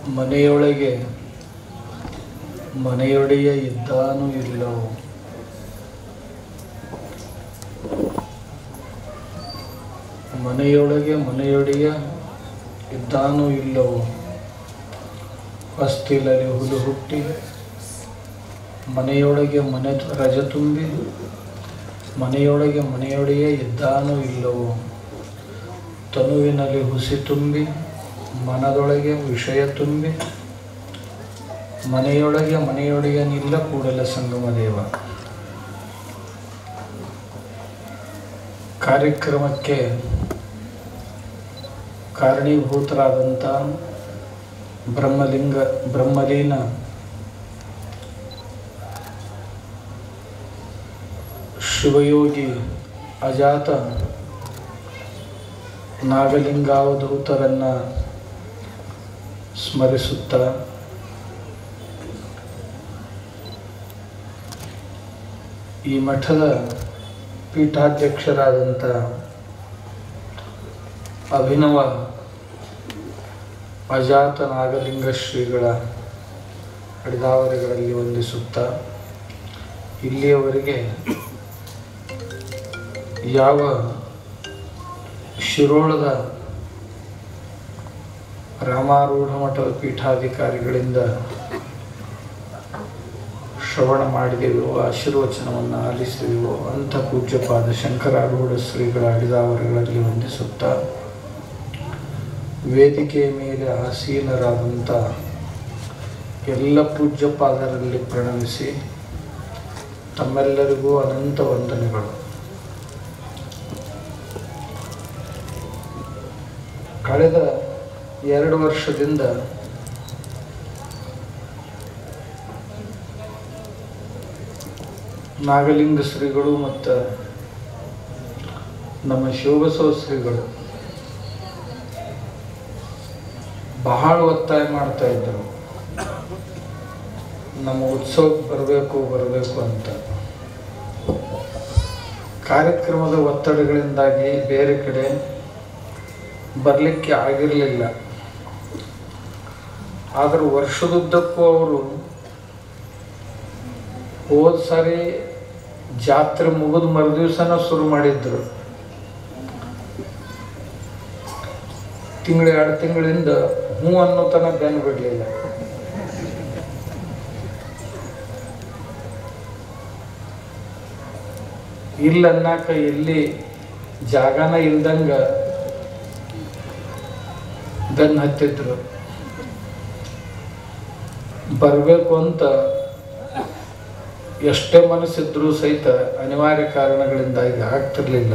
ಮನೆಯೊಳಗೆ ಮನೆಯೊಡೆಯ ಇದ್ದಾನೂ ಇಲ್ಲವೋ, ಮನೆಯೊಳಗೆ ಮನೆಯೊಡೆಯ ಇದ್ದಾನೂ ಇಲ್ಲವೋ, ಹೊಸ್ತಿಲಲ್ಲಿ ಹುಲು ಹುಟ್ಟಿ ಮನೆಯೊಳಗೆ ಮನೆ ರಜ ತುಂಬಿ, ಮನೆಯೊಳಗೆ ಮನೆಯೊಡೆಯ ಇದ್ದಾನೂ ಇಲ್ಲವೋ, ತನುವಿನಲ್ಲಿ ಹುಸಿ ತುಂಬಿ ಮನದೊಳಗೆ ವಿಷಯ ತುಂಬಿ, ಮನೆಯೊಳಗೆ ಮನೆಯೊಡೆಯನಿಲ್ಲ ಕೂಡಲ ಸಂಗಮ ದೇವ. ಕಾರ್ಯಕ್ರಮಕ್ಕೆ ಕಾರಣೀಭೂತರಾದಂಥ ಬ್ರಹ್ಮಲೀನ ಶಿವಯೋಗಿ ಅಜಾತ ನಾಗಲಿಂಗಾವಧೂತರನ್ನು ಸ್ಮರಿಸುತ್ತಾ ಈ ಮಠದ ಪೀಠಾಧ್ಯಕ್ಷರಾದಂಥ ಅಭಿನವ ಅಜಾತ ನಾಗಲಿಂಗ ಶ್ರೀಗಳ ಅಡಿದಾವರೆಗಳಲ್ಲಿ ವಂದಿಸುತ್ತಾ, ಇಲ್ಲಿಯವರೆಗೆ ಯಾವ ಶಿರೋಳದ ರಾಮಾರೂಢ ಮಠದ ಪೀಠಾಧಿಕಾರಿಗಳಿಂದ ಶ್ರವಣ ಮಾಡಿದೆವೋ, ಆಶೀರ್ವಚನವನ್ನು ಆಲಿಸಿದೆವೋ ಅಂಥ ಪೂಜ್ಯಪಾದ ಶಂಕರಾರೂಢ ಶ್ರೀಗಳ ಅಡಿದಾವರೆಗಳಲ್ಲಿ ವಂದಿಸುತ್ತಾ, ವೇದಿಕೆಯ ಮೇಲೆ ಆಸೀನರಾದಂಥ ಎಲ್ಲ ಪೂಜ್ಯಪಾದರಲ್ಲಿ ಪ್ರಣಮಿಸಿ ತಮ್ಮೆಲ್ಲರಿಗೂ ಅನಂತ ವಂದನೆಗಳು. ಕಳೆದ 2 ವರ್ಷದಿಂದ ನಾಗಲಿಂಗ ಶ್ರೀಗಳು ಮತ್ತು ನಮ್ಮ ಶಿವಬಸವ ಶ್ರೀಗಳು ಬಹಳ ಒತ್ತಾಯ ಮಾಡ್ತಾ ಇದ್ದರು, ನಮ್ಮ ಉತ್ಸವಕ್ಕೆ ಬರಬೇಕು ಅಂತ. ಕಾರ್ಯಕ್ರಮದ ಒತ್ತಡಗಳಿಂದಾಗಿ ಬೇರೆ ಕಡೆ ಬರಲಿಕ್ಕೆ ಆಗಿರಲಿಲ್ಲ. ಆದರೂ ವರ್ಷದುದ್ದಕ್ಕೂ ಅವರು ಹೋದ ಸಾರಿ ಜಾತ್ರೆ ಮುಗಿದ ಮರುದಿವಸನ ಶುರು ಮಾಡಿದ್ರು. 1-2 ತಿಂಗಳಿಂದ ಹ್ಞೂ ಅನ್ನೋ ತನಕ ಬೆನ್ನು ಬಿಡಲಿಲ್ಲ. ಇಲ್ಲ ಅನ್ನಕ ಎಲ್ಲಿ ಜಾಗನ ಇಲ್ದಂಗ ಬೆನ್ನು ಹತ್ತಿದ್ರು. ಬರಬೇಕು ಅಂತ ಎಷ್ಟೇ ಮನಸ್ಸಿದ್ರೂ ಸಹಿತ ಅನಿವಾರ್ಯ ಕಾರಣಗಳಿಂದಾಗಿ ಆಗ್ತಿರ್ಲಿಲ್ಲ.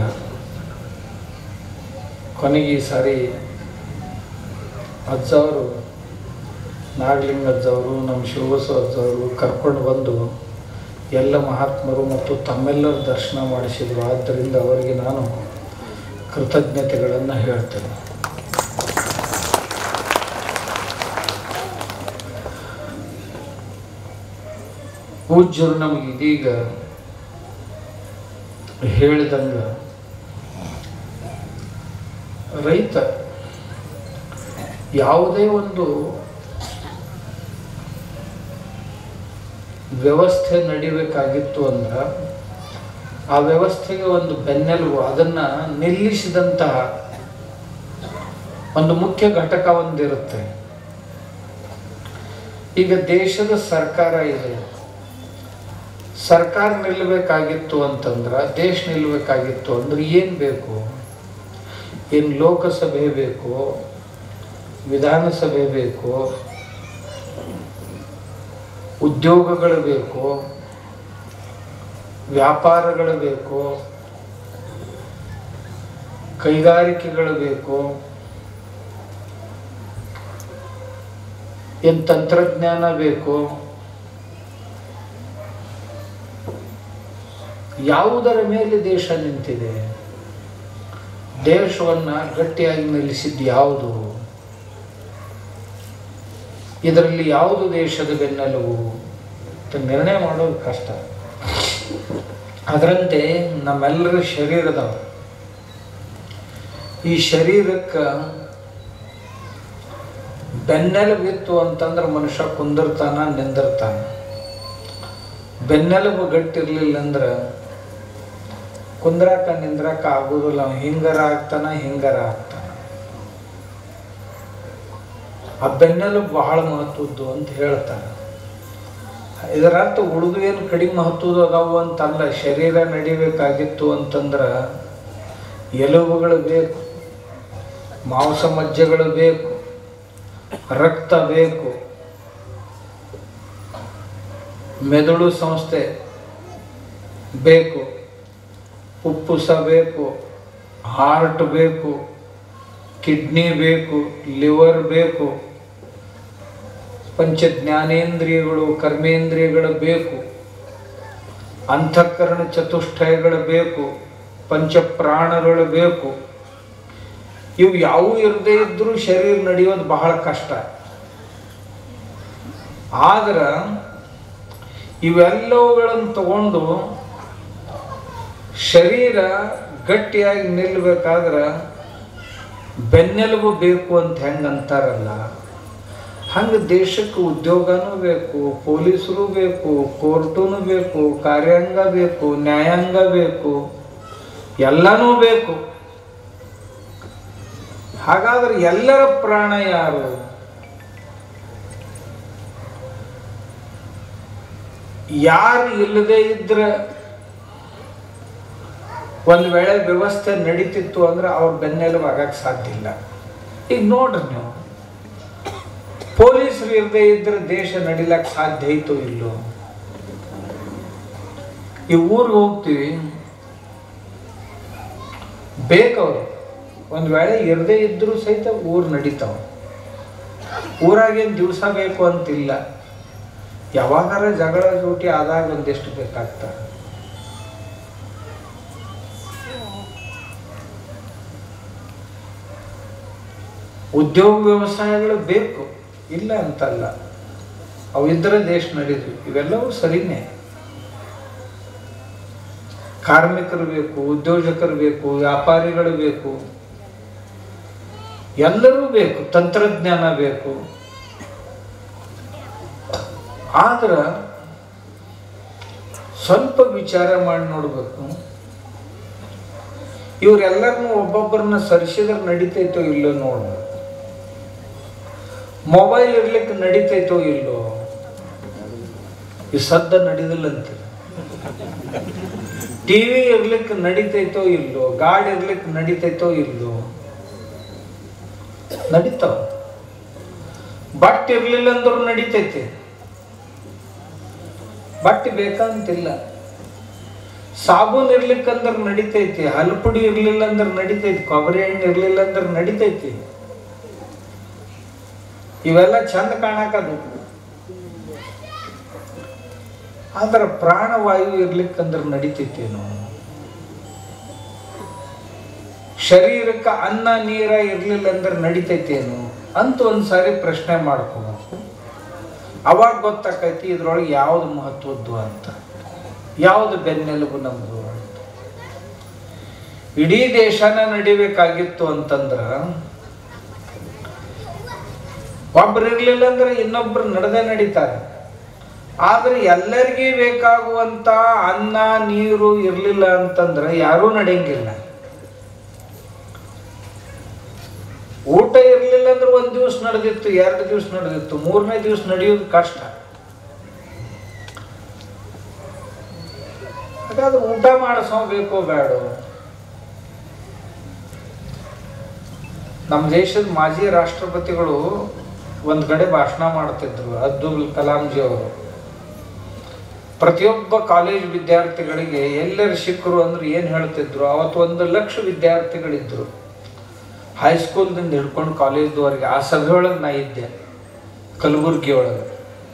ಕೊನೆಗೆ ಈ ಸಾರಿ ಅಜ್ಜವರು, ನಾಗಲಿಂಗ ಅಜ್ಜವರು, ನಮ್ಮ ಶಿವಬಸವ ಅಜ್ಜವರು ಕರ್ಕೊಂಡು ಬಂದು ಎಲ್ಲ ಮಹಾತ್ಮರು ಮತ್ತು ತಮ್ಮೆಲ್ಲರ ದರ್ಶನ ಮಾಡಿಸಿದರು. ಆದ್ದರಿಂದ ಅವರಿಗೆ ನಾನು ಕೃತಜ್ಞತೆಗಳನ್ನು ಹೇಳ್ತೇನೆ. ಪೂಜ್ಯರು ನಮಗೆ ಇದೀಗ ಹೇಳಿದಂಗ ರೈತ ಯಾವುದೇ ಒಂದು ವ್ಯವಸ್ಥೆ ನಡಿಬೇಕಾಗಿತ್ತು ಅಂದ್ರೆ ಆ ವ್ಯವಸ್ಥೆಗೆ ಒಂದು ಬೆನ್ನೆಲುಬು, ಅದನ್ನು ನಿಲ್ಲಿಸಿದಂತಹ ಒಂದು ಮುಖ್ಯ ಘಟಕ ಒಂದಿರುತ್ತೆ. ಈಗ ದೇಶದ ಸರ್ಕಾರ ಇದೆ, ಸರ್ಕಾರ ನಿಲ್ಲಬೇಕಾಗಿತ್ತು ಅಂತಂದ್ರೆ, ದೇಶ ನಿಲ್ಲಬೇಕಾಗಿತ್ತು ಅಂದ್ರೆ ಏನು ಬೇಕು? ಏನು ಲೋಕಸಭೆ ಬೇಕು, ವಿಧಾನಸಭೆ ಬೇಕು, ಉದ್ಯೋಗಗಳು ಬೇಕು, ವ್ಯಾಪಾರಗಳು ಬೇಕು, ಕೈಗಾರಿಕೆಗಳು ಬೇಕು, ಏನು ತಂತ್ರಜ್ಞಾನ ಬೇಕು? ಯಾವುದರ ಮೇಲೆ ದೇಶ ನಿಂತಿದೆ? ದೇಶವನ್ನು ಗಟ್ಟಿಯಾಗಿ ನಿಲ್ಲಿಸಿದ್ದು ಯಾವುದು? ಇದರಲ್ಲಿ ಯಾವುದು ದೇಶದ ಬೆನ್ನೆಲುಬು ಅಂತ ನಿರ್ಣಯ ಮಾಡೋದು ಕಷ್ಟ. ಅದರಂತೆ ನಮ್ಮೆಲ್ಲರ ಶರೀರದವ, ಈ ಶರೀರಕ್ಕೆ ಬೆನ್ನೆಲುಬಿತ್ತು ಅಂತಂದ್ರೆ ಮನುಷ್ಯ ಕುಂದಿರ್ತಾನ ನಿಂದಿರ್ತಾನ. ಬೆನ್ನೆಲುಬು ಗಟ್ಟಿರ್ಲಿಲ್ಲ ಅಂದ್ರೆ ಕುಂದ್ರಾಕ ನಿಂದ್ರಾಕ ಆಗುದಿಲ್ಲ. ಹಿಂಗರ ಆಗ್ತಾನ ಹಿಂಗರ ಆಗ್ತಾನ. ಆ ಬೆನ್ನೆಲುಬು ಬಹಳ ಮಹತ್ವದ್ದು ಅಂತ ಹೇಳ್ತಾರೆ. ಇದರ ಅರ್ಥ ಉಳಿದು ಏನು ಕಡಿಮೆ ಮಹತ್ವದ್ದು ಅದಾವು ಅಂತಲ್ಲ. ಶರೀರ ನಡಿಬೇಕಾಗಿತ್ತು ಅಂತಂದ್ರೆ ಎಲುಬುಗಳು ಬೇಕು, ಮಾಂಸ ಮಜ್ಜೆಗಳು ಬೇಕು, ರಕ್ತ ಬೇಕು, ಮೆದುಳು ಸಂಸ್ಥೆ ಬೇಕು, ಉಪ್ಪುಸ ಬೇಕು, ಹಾರ್ಟ್ ಬೇಕು, ಕಿಡ್ನಿ ಬೇಕು, ಲಿವರ್ ಬೇಕು, ಪಂಚ ಜ್ಞಾನೇಂದ್ರಿಯಗಳು ಕರ್ಮೇಂದ್ರಿಯಗಳು ಬೇಕು, ಅಂತಃಕರಣ ಚತುಷ್ಟಯಗಳು ಬೇಕು, ಪಂಚಪ್ರಾಣಗಳು ಬೇಕು. ಇವು ಯಾವೂ ಇರದೇ ಇದ್ರೂ ಶರೀರ ನಡೆಯೋದು ಬಹಳ ಕಷ್ಟ. ಆದ್ರೆ ಇವೆಲ್ಲವುಗಳನ್ನು ತಗೊಂಡು ಶರೀರ ಗಟ್ಟಿಯಾಗಿ ನಿಲ್ಲಬೇಕಾದ್ರೆ ಬೆನ್ನೆಲುಬು ಬೇಕು ಅಂತ ಹೆಂಗೆ ಅಂತಾರಲ್ಲ, ಹಂಗೆ ದೇಶಕ್ಕೆ ಉದ್ಯೋಗನೂ ಬೇಕು, ಪೊಲೀಸರು ಬೇಕು, ಕೋರ್ಟೂ ಬೇಕು, ಕಾರ್ಯಾಂಗ ಬೇಕು, ನ್ಯಾಯಾಂಗ ಬೇಕು, ಎಲ್ಲನೂ ಬೇಕು. ಹಾಗಾದ್ರೆ ಎಲ್ಲರ ಪ್ರಾಣ ಯಾರು? ಯಾರು ಇಲ್ಲದೆ ಇದ್ರೆ ಒಂದು ವೇಳೆ ವ್ಯವಸ್ಥೆ ನಡೀತಿತ್ತು ಅಂದ್ರೆ ಅವ್ರ ಬೆನ್ನೆಲುಬು ಆಗಕ್ಕೆ ಸಾಧ್ಯ ಇಲ್ಲ. ಈಗ ನೋಡ್ರಿ ನೀವು, ಪೊಲೀಸರು ಇಲ್ಲದೆ ಇದ್ರೆ ದೇಶ ನಡಿಲಕ್ಕೆ ಸಾಧ್ಯ ಐತೋ ಇಲ್ಲೋ? ಈ ಊರಿಗೆ ಹೋಗ್ತೀವಿ, ಬೇಕವ್ರು. ಒಂದು ವೇಳೆ ಇರದೇ ಇದ್ರೂ ಸಹಿತ ಊರು ನಡೀತಾವ. ಊರಾಗೇನು ದಿವಸ ಬೇಕು ಅಂತಿಲ್ಲ. ಯಾವಾಗಾರ ಜಗಳ ಜೂಟಿ ಆದಾಗ ಒಂದಿಷ್ಟು ಬೇಕಾಗ್ತದೆ. ಉದ್ಯೋಗ ವ್ಯವಸಾಯಗಳು ಬೇಕು, ಇಲ್ಲ ಅಂತಲ್ಲ. ಅವಿದ್ರೆ ದೇಶ ನಡೆದ್ವಿ. ಇವೆಲ್ಲವೂ ಸರಿನೇ. ಕಾರ್ಮಿಕರು ಬೇಕು, ಉದ್ಯೋಜಕರು ಬೇಕು, ವ್ಯಾಪಾರಿಗಳು ಬೇಕು, ಎಲ್ಲರೂ ಬೇಕು, ತಂತ್ರಜ್ಞಾನ ಬೇಕು. ಆದ್ರೆ ಸ್ವಲ್ಪ ವಿಚಾರ ಮಾಡಿ ನೋಡ್ಬೇಕು. ಇವರೆಲ್ಲರನ್ನು ಒಬ್ಬೊಬ್ಬರನ್ನ ಸರಿಸಿದ್ರೆ ನಡೀತೈತೋ ಇಲ್ಲೋ ನೋಡ್ಬೇಕು. ಮೊಬೈಲ್ ಇರ್ಲಿಕ್ಕೆ ನಡೀತೈತೋ ಇಲ್ಲೋ? ಈ ಸದ್ದ ನಡೀದಿಲ್ಲ ಅಂತೀರ. ಟಿವಿ ಇರ್ಲಿಕ್ಕೆ ನಡೀತೈತೋ ಇಲ್ಲೋ? ಗಾಡಿ ಇರ್ಲಿಕ್ಕೆ ನಡೀತೈತೋ ಇಲ್ಲೋ? ನಡೀತಾವ. ಬಟ್ಟೆ ಇರ್ಲಿಲ್ಲ ಅಂದ್ರೂ ನಡೀತೈತೆ. ಬಟ್ಟೆ ಬೇಕಂತಿಲ್ಲ. ಸಾಬೂನ್ ಇರ್ಲಿಕ್ಕಂದ್ರೆ ನಡೀತೈತಿ, ಹಲ್ಪುಡಿ ಇರ್ಲಿಲ್ಲ ಅಂದ್ರೆ ನಡೀತೈತಿ, ಕೊಬ್ಬರಿ ಎಣ್ಣೆ ಇರ್ಲಿಲ್ಲ ಅಂದ್ರೆ ನಡೀತೈತಿ. ಇವೆಲ್ಲ ಚಂದ ಕಾಣಕದು. ಆದ್ರೆ ಪ್ರಾಣವಾಯು ಇರ್ಲಿಕ್ಕಂದ್ರೆ ನಡೀತೈತೇನು? ಶರೀರಕ್ಕೆ ಅನ್ನ ನೀರ ಇರ್ಲಿಲ್ಲ ಅಂದ್ರೆ ನಡೀತೈತೇನು ಅಂತ ಒಂದ್ಸಾರಿ ಪ್ರಶ್ನೆ ಮಾಡ್ಕೋಬೇಕು. ಅವಾಗ ಗೊತ್ತಾಕೈತಿ ಇದ್ರೊಳಗೆ ಯಾವ್ದು ಮಹತ್ವದ್ದು ಅಂತ, ಯಾವ್ದು ಬೆನ್ನೆಲುಬು ನಮ್ದು ಅಂತ. ಇಡೀ ದೇಶನ ನಡಿಬೇಕಾಗಿತ್ತು ಅಂತಂದ್ರ ಒಬ್ರು ಇರ್ಲಿಲ್ಲ ಅಂದ್ರೆ ಇನ್ನೊಬ್ರು ನಡೆದೇ ನಡೀತಾರೆ. ಆದ್ರೆ ಎಲ್ಲರಿಗೂ ಬೇಕಾಗುವಂತ ಅನ್ನ ನೀರು ಇರ್ಲಿಲ್ಲ ಅಂತಂದ್ರೆ ಯಾರೂ ನಡೆಯಂಗಿಲ್ಲ. ಊಟ ಇರ್ಲಿಲ್ಲ ಅಂದ್ರೆ ಒಂದ್ ದಿವಸ ನಡೆದಿತ್ತು, 2 ದಿವಸ ನಡೆದಿತ್ತು, 3ನೇ ದಿವಸ ನಡೆಯೋದು ಕಷ್ಟ. ಹಾಗಾದ್ರೆ ಊಟ ಮಾಡಿಸೋ ಬೇಕೋ ಬೇಡೋ? ನಮ್ಮ ದೇಶದ ಮಾಜಿ ರಾಷ್ಟ್ರಪತಿಗಳು ಒಂದ್ ಕಡೆ ಭಾಷಣ ಮಾಡ್ತಿದ್ರು, ಅಬ್ದುಲ್ ಕಲಾಂಜಿ ಅವರು. ಪ್ರತಿಯೊಬ್ಬ ಕಾಲೇಜ್ ವಿದ್ಯಾರ್ಥಿಗಳಿಗೆ ಎಲ್ಲರೂ ಸಿಕ್ಕರು ಅಂದ್ರೆ ಏನು ಹೇಳ್ತಿದ್ರು? ಅವತ್ತು 1 ಲಕ್ಷ ವಿದ್ಯಾರ್ಥಿಗಳಿದ್ರು, ಹೈಸ್ಕೂಲ್ದಿಂದ ಹಿಡ್ಕೊಂಡು ಕಾಲೇಜ್ದವರೆಗೆ. ಆ ಸಭೆಯೊಳಗೆ ನಾ ಇದ್ದೆ, ಕಲಬುರ್ಗಿ ಒಳಗೆ.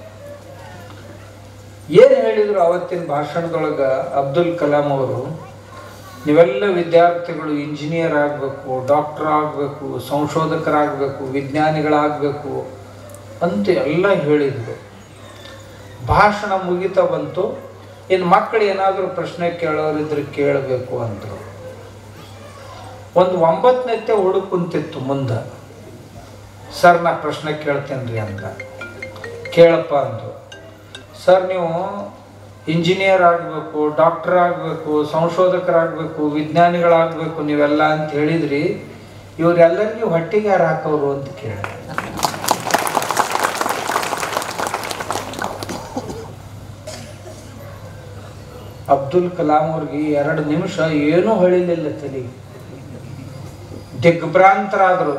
ಏನು ಹೇಳಿದ್ರು ಅವತ್ತಿನ ಭಾಷಣದೊಳಗೆ ಅಬ್ದುಲ್ ಕಲಾಂ ಅವರು? ನೀವೆಲ್ಲ ವಿದ್ಯಾರ್ಥಿಗಳು ಇಂಜಿನಿಯರ್ ಆಗಬೇಕು, ಡಾಕ್ಟರ್ ಆಗಬೇಕು, ಸಂಶೋಧಕರಾಗಬೇಕು, ವಿಜ್ಞಾನಿಗಳಾಗಬೇಕು ಅಂತ ಎಲ್ಲ ಹೇಳಿದರು. ಭಾಷಣ ಮುಗಿತಾ ಬಂತು. ಇನ್ನು ಮಕ್ಕಳು ಏನಾದರೂ ಪ್ರಶ್ನೆ ಕೇಳೋರಿದ್ರೆ ಕೇಳಬೇಕು ಅಂದರು. ಒಂದು 9ನೇತ್ತೆ ಹುಡುಗ ಕುಂತಿತ್ತು ಮುಂದೆ. ಸರ್ ನಾ ಪ್ರಶ್ನೆ ಕೇಳ್ತೇನೆ ರೀ ಅಂತ. ಕೇಳಪ್ಪ ಅಂದರು. ಸರ್ ನೀವು ಇಂಜಿನಿಯರ್ ಆಗಬೇಕು, ಡಾಕ್ಟರ್ ಆಗಬೇಕು, ಸಂಶೋಧಕರಾಗಬೇಕು, ವಿಜ್ಞಾನಿಗಳಾಗಬೇಕು ನೀವೆಲ್ಲ ಅಂತ ಹೇಳಿದ್ರಿ, ಇವರೆಲ್ಲರಿಗೂ ಹೊಟ್ಟಿಗೆ ಯಾರು ಹಾಕೋರು ಅಂತ ಕೇಳಿದೆ. ಅಬ್ದುಲ್ ಕಲಾಂ ಅವ್ರಿಗೆ 2 ನಿಮಿಷ ಏನೂ ಹೊಳಿಲಿಲ್ಲ ತಲೆಗೆ, ದಿಗ್ಭ್ರಾಂತರಾದರು.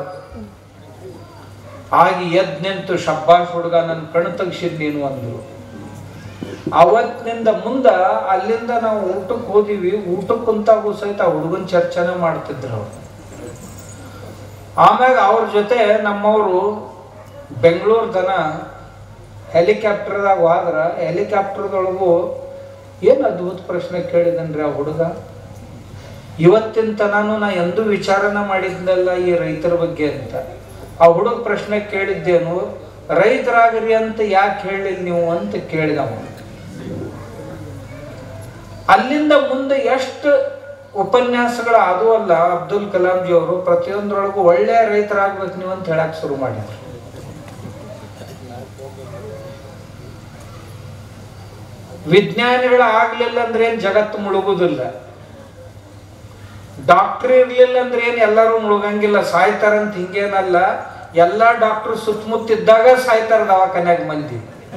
ಆಗಿ ಎದ್ದು ನಿಂತು ಶಬ್ಬಾಷ್ ಹುಡುಗ ನನ್ನ ಕಣ್ಣು ತೆಗ್ಸಿದ್ ನೀನು ಅಂದ್ರು. ಅವತ್ತಿನಿಂದ ಮುಂದ ಅಲ್ಲಿಂದ ನಾವು ಊಟಕ್ಕೆ ಹೋದಿವಿ, ಊಟಕ್ಕೆ ಕುಂತಾಗೂ ಸಹಿತ ಹುಡುಗನ ಚರ್ಚೆನ ಮಾಡ್ತಿದ್ರು ಅವ್ರು. ಆಮ್ಯಾಗ ಅವ್ರ ಜೊತೆ ನಮ್ಮವರು ಬೆಂಗಳೂರು ತನ ಹೆಲಿಕಾಪ್ಟರ್ದಾಗ ಹೋದ್ರ ಹೆಲಿಕಾಪ್ಟರ್ದೊಳಗು ಏನು ಅದ್ಭುತ ಪ್ರಶ್ನೆ ಕೇಳಿದನ್ರಿ ಆ ಹುಡುಗ. ಇವತ್ತಿನ ತನಾನು ನಾ ಎಂದೂ ವಿಚಾರನ ಮಾಡಿದ್ನಲ್ಲ ಈ ರೈತರ ಬಗ್ಗೆ ಅಂತ. ಆ ಹುಡುಗ ಪ್ರಶ್ನೆ ಕೇಳಿದ್ದೇನು, ರೈತರಾಗ್ರಿ ಅಂತ ಯಾಕೆ ಹೇಳಿಲ್ಲ ನೀವು ಅಂತ ಕೇಳಿದವ. ಅಲ್ಲಿಂದ ಮುಂದೆ ಎಷ್ಟು ಉಪನ್ಯಾಸಗಳು ಅದು ಅಲ್ಲ, ಅಬ್ದುಲ್ ಕಲಾಂಜಿ ಅವರು ಪ್ರತಿಯೊಂದರೊಳಗೂ ಒಳ್ಳೆಯ ರೈತರಾಗ್ಬೇಕು ನೀವು ಅಂತ ಹೇಳಕ್ ಶುರು ಮಾಡಿದ್ರು. ವಿಜ್ಞಾನಿಗಳು ಆಗ್ಲಿಲ್ಲ ಅಂದ್ರೆ ಏನ್ ಜಗತ್ತು ಮುಳುಗುದಿಲ್ಲ, ಡಾಕ್ಟರ್ ಇರ್ಲಿಲ್ಲ ಅಂದ್ರೆ ಏನ್ ಎಲ್ಲರೂ ಮುಳುಗಂಗಿಲ್ಲ, ಸಾಯ್ತಾರಂತ ಹಿಂಗೇನಲ್ಲ. ಎಲ್ಲಾ ಡಾಕ್ಟರ್ ಸುತ್ತಮುತ್ತಿದ್ದಾಗ ಸಾಯ್ತಾರ ದವಾಖಾನ್ಯಾಗ ಮಂದಿ.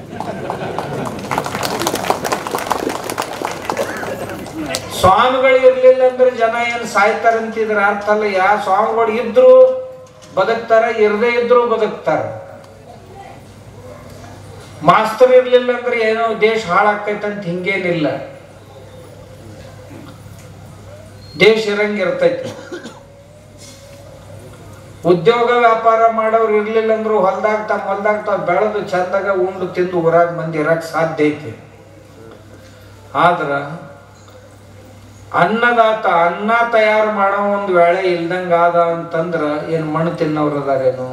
ಸ್ವಾಮಿಗಳು ಇರ್ಲಿಲ್ಲ ಅಂದ್ರೆ ಜನ ಏನ್ ಸಾಯ್ತಾರಂತಿದ್ರ ಅರ್ಥ ಅಲ್ಲ. ಯಾವ ಸ್ವಾಮಿಗಳು ಇದ್ರು ಬದುಕ್ತಾರ, ಇರದೇ ಇದ್ರು ಬದುಕ್ತಾರ. ಮಾಸ್ತರ್ ಇರ್ಲಿಲ್ಲ ಅಂದ್ರೆ ಏನೋ ದೇಶ ಹಾಳಾಕೈತಂತ ಹಿಂಗೇನಿಲ್ಲ, ದೇಶ ಇರಂಗಿರ್ತೈತಿ. ಉದ್ಯೋಗ ವ್ಯಾಪಾರ ಮಾಡೋರು ಇರ್ಲಿಲ್ಲ ಅಂದ್ರು ಹೊಲ್ದಾಗ ತಾವ್ ಬೆಳೆದು ಚಂದಾಗ ಉಂಡು ತಿಂದು ಊರಾಗ ಮಂದಿ ಇರಕ್ ಸಾಧ್ಯ ಐತಿ. ಆದ್ರ ಅನ್ನದಾತ ಅನ್ನ ತಯಾರು ಮಾಡೋ ಒಂದು ವೇಳೆ ಇಲ್ದಂಗ ಆದ ಅಂತಂದ್ರ ಏನ್ ಮಣ್ಣು ತಿನ್ನೋರು ಅದಾರೇನು?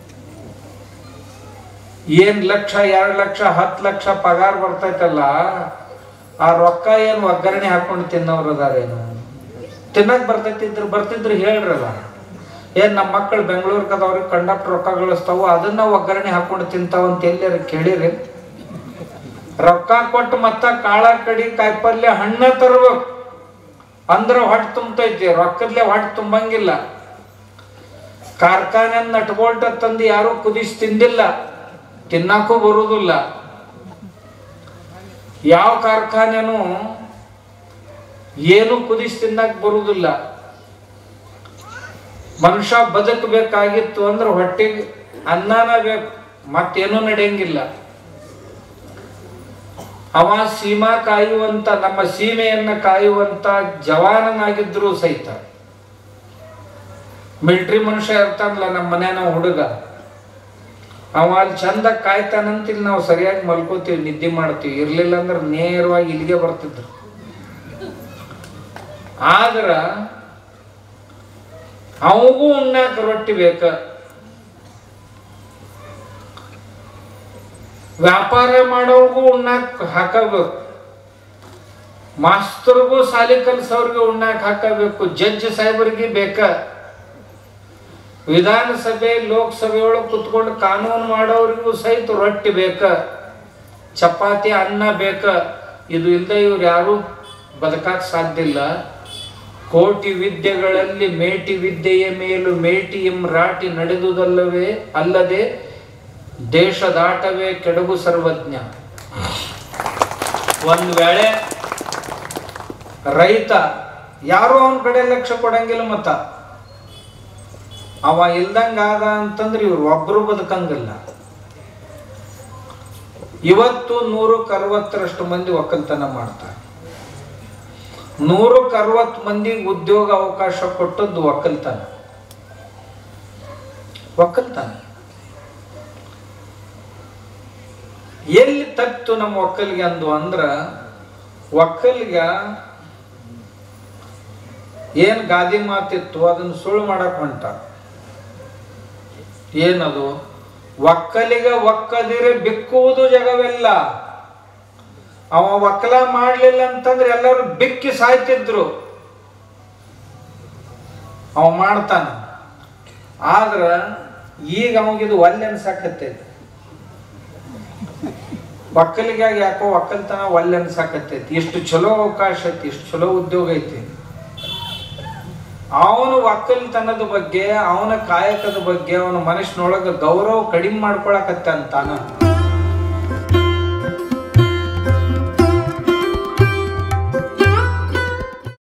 ಏನ್ 1 ಲಕ್ಷ 2 ಲಕ್ಷ 10 ಲಕ್ಷ ಪಗಾರ ಬರ್ತೈತಲ್ಲ, ಆ ರೊಕ್ಕ ಏನ್ ಒಗ್ಗರಣೆ ಹಾಕೊಂಡು ತಿನ್ನೋರು ಅದಾರೇನು? ತಿನ್ನಕ್ ಬರ್ತಿದ್ರು ಹೇಳ್ರಲ್ಲ. ಏನ್ ನಮ್ಮ ಮಕ್ಕಳು ಬೆಂಗಳೂರ್ಗದವ್ರಿಗೆ ಕಂಡಕ್ಟರ್ ರೊಕ್ಕ ಗಳಿಸ್ತಾವ, ಅದನ್ನ ಒಗ್ಗರಣೆ ಹಾಕೊಂಡು ತಿಂತಾವಂತ ಎಲ್ಲಾರ ಕೇಳಿರಿ? ರೊಕ್ಕ ಕೊಟ್ಟು ಮತ್ತ ಕಾಳ ಕಡಿ ಕಾಯಿಪಲ್ಯ ಹಣ್ಣ ತರ್ಬೇಕು ಅಂದ್ರ ಹೊಟ್ಟೆ ತುಂಬತೈತಿ, ರೊಕ್ಕದ್ಲೆ ಹೊಟ್ಟೆ ತುಂಬಂಗಿಲ್ಲ. ಕಾರ್ಖಾನೆ ನಟ್ಬೋಲ್ಟ ತಂದು ಯಾರು ಕುದಿಸಿ ತಿಂದಿಲ್ಲ, ತಿನ್ನಕ್ಕೂ ಬರುವುದಿಲ್ಲ. ಯಾವ ಕಾರ್ಖಾನೆನೂ ಏನು ಕುದಿಸಿ ತಿನ್ನಕ್ ಬರುವುದಿಲ್ಲ. ಮನುಷ್ಯ ಬದುಕಬೇಕಾಗಿತ್ತು ಅಂದ್ರೆ ಹೊಟ್ಟೆಗೆ ಅನ್ನನ ಬೇಕು, ಮತ್ತೇನೂ ನಡೆಯಂಗಿಲ್ಲ. ಅವ ಸೀಮಾ ಕಾಯುವಂತ, ನಮ್ಮ ಸೀಮೆಯನ್ನ ಕಾಯುವಂತ ಜವಾನನಾಗಿದ್ರು ಸಹಿತ, ಮಿಲಿಟರಿ ಮನುಷ್ಯ ಇರ್ತಾನಲ್ಲ ನಮ್ಮ ಮನೆಯ ಹುಡುಗ, ಅವ ಅಲ್ಲಿ ಚಂದ ಕಾಯ್ತಾನಂತ ಇಲ್ಲಿ ನಾವು ಸರಿಯಾಗಿ ಮಲ್ಕೋತೀವಿ, ನಿದ್ದೆ ಮಾಡ್ತೀವಿ. ಇರ್ಲಿಲ್ಲ ಅಂದ್ರೆ ನೇರವಾಗಿ ಇಲ್ಲಿಗೆ ಬರ್ತಿದ್ರು. ಆದ್ರ ಅವಗೂ ಉಣ್ಣಾಕ ರೊಟ್ಟಿ ಬೇಕ, ವ್ಯಾಪಾರ ಮಾಡೋರ್ಗೂ ಉಣ್ಣಾಕ ಹಾಕಬೇಕು, ಮಾಸ್ತರ್ಗೂ ಸಾಲಿ ಕಲ್ಸವ್ರಿಗೆ ಉಣ್ಣಾಕ ಹಾಕಬೇಕು, ಜಡ್ಜ್ ಸಾಹೇಬರಿಗೆ ಬೇಕ, ವಿಧಾನಸಭೆ ಲೋಕಸಭೆಯೊಳಗೆ ಕುತ್ಕೊಂಡು ಕಾನೂನು ಮಾಡೋರಿಗೂ ಸಹಿತ ರೊಟ್ಟಿ ಬೇಕ, ಚಪಾತಿ ಅನ್ನ ಬೇಕ. ಇದು ಇಲ್ಲದೆ ಇವ್ರು ಯಾರು ಬದುಕಾಕ ಸಾಧ್ಯ ಇಲ್ಲ. ಕೋಟಿ ವಿದ್ಯೆಗಳಲ್ಲಿ ಮೇಟಿ ವಿದ್ಯೆಯ ಮೇಲು ಮೇಟಿ ರಾಟಿ ನಡೆದುದಲ್ಲವೇ ಅಲ್ಲದೆ ದೇಶದಾಟವೇ ಕೆಡಗು ಸರ್ವಜ್ಞ. ಒಂದು ವೇಳೆ ರೈತ ಯಾರು ಅವನ ಕಡೆ ಲಕ್ಷ್ಯ ಕೊಡಂಗಿಲ್ಲ, ಮತ್ತ ಅವ ಇಲ್ದಂಗಾದ ಅಂತಂದ್ರೆ ಇವ್ರು ಒಬ್ರು ಬದುಕಂಗಿಲ್ಲ. ಇವತ್ತು 160ರಷ್ಟು ಮಂದಿ ಒಕ್ಕಲ್ತನ ಮಾಡ್ತಾರೆ. 160 ಮಂದಿಗೆ ಉದ್ಯೋಗ ಅವಕಾಶ ಕೊಟ್ಟದ್ದು ಒಕ್ಕಲ್ತನ. ಎಲ್ಲಿ ತತ್ತು ನಮ್ಮ ಒಕ್ಕಲಿಗೆ ಅಂದು ಅಂದ್ರ, ಒಕ್ಕಲಿಗ ಏನ್ ಗಾದಿ ಮಾತಿತ್ತು ಅದನ್ನ ಸುಳ್ಳು ಮಾಡಕ್ ಹೊಂಟ. ಏನದು? ಒಕ್ಕಲಿಗ ಒಕ್ಕದಿರೆ ಬಿಕ್ಕುವುದು ಜಗವೆಲ್ಲ. ಅವ ಒಕ್ಕಲ ಮಾಡ್ಲಿಲ್ಲ ಅಂತಂದ್ರೆ ಎಲ್ಲರೂ ಬಿಕ್ಕಿ ಸಾಯ್ತಿದ್ರು. ಅವ ಮಾಡ್ತಾನ. ಆದ್ರ ಈಗ ಅವಾಗಿದು ಒಲ್ಲೆ ಅನ್ಸಾಕತ್ತೈತಿ. ಒಕ್ಕಲಿಗಾಗಿ ಯಾಕೋ ಒಕ್ಕಲ್ತನ ಒಲ್ಲೆ ಅನ್ಸಾಕತ್ತೈತಿ. ಎಷ್ಟು ಚಲೋ ಅವಕಾಶ ಐತಿ, ಎಷ್ಟು ಚಲೋ ಉದ್ಯೋಗ ಐತಿ. ಅವನು ಒಕ್ಕಲ್ತನದ ಬಗ್ಗೆ, ಅವನ ಕಾಯಕದ ಬಗ್ಗೆ ಅವನ ಮನಸ್ಸಿನೊಳಗೆ ಗೌರವ ಕಡಿಮೆ ಮಾಡ್ಕೊಳಕತ್ತ ಅಂತಾನ.